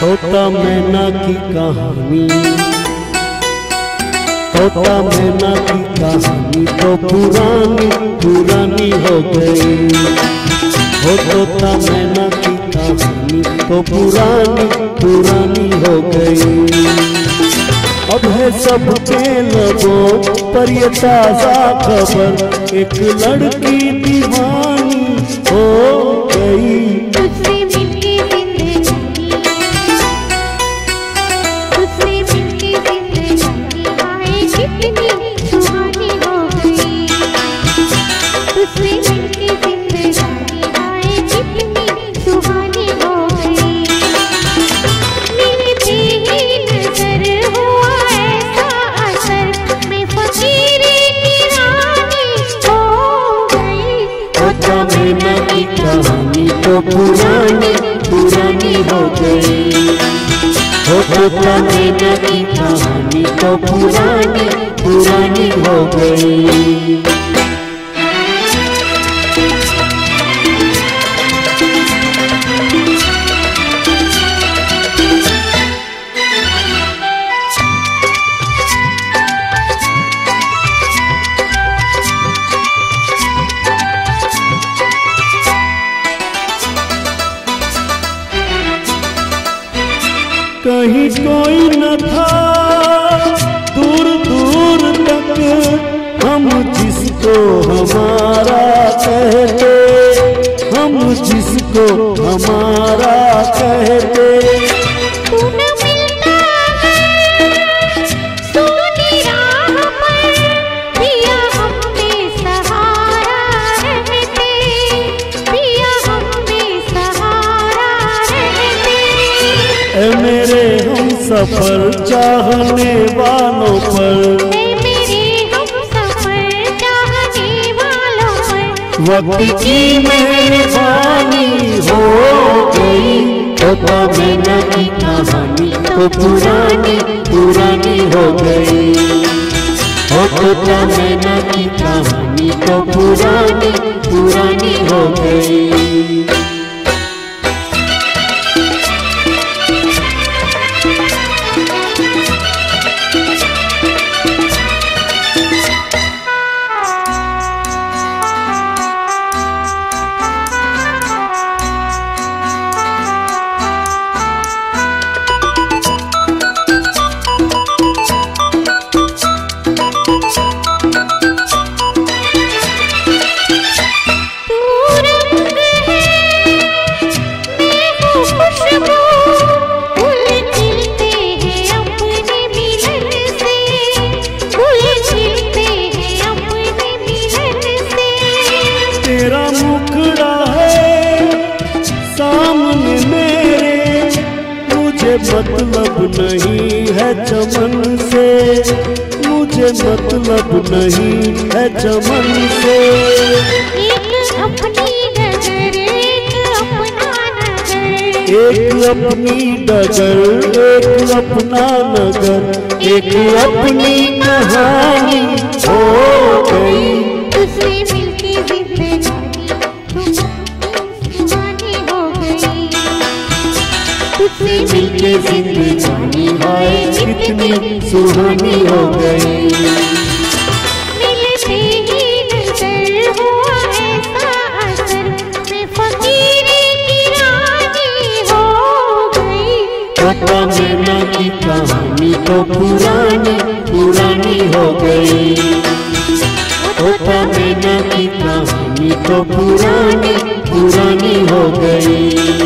तोता मैना की कहानी, तोता मैना की कहानी तो पुरानी पुरानी हो गई। हो तोता मैना की कहानी तो पुरानी पुरानी हो गई। अब है सबके लबों पर ये ताजा खबर, एक लड़की दीवानी हो गई। कहानी तो पुरानी पुरानी हो गई। हो तोता मैना की कहानी तो पुरानी पुरानी हो गई। कहीं कोई न था दूर दूर तक, हम जिसको हमारा कहते, हम जिसको हमारा कहते। तू न मिलता सोनी राह पर, पिया हमें सहारा रहते, पिया हमें सहारा रहते। ए मेरे हम सफर चाहने वालों पर, मेरे हम सफर चाहने वालों पर, वक्त की मेहरबानी हो गई। तोता मैना की कहानी तो पुरानी पुरानी हो गई। हो तोता मैना की कहानी तो पुरानी पुरानी हो गई। तेरा मुखड़ा है सामने मेरे, मुझे मतलब नहीं है चमन से, मुझे मतलब नहीं है चमन से। एक अपनी नजर एक अपना नजर, एक अपनी डगर एक अपना नगर, एक अपनी कहानी हो गई। तुझसे मिलके जिंदगानी सुहानी हो गई। तुझसे मिलके जिंदगानी हाय कितनी सुहानी हो गई। मिलते ही नजर हुआ ऐसा असर, मैं फकीरी की रानी हो गई। तोता मैना की कहानी तो पुरानी पुरानी हो गई। तोता मैना की कहानी तो पुरानी पुरानी हो गई।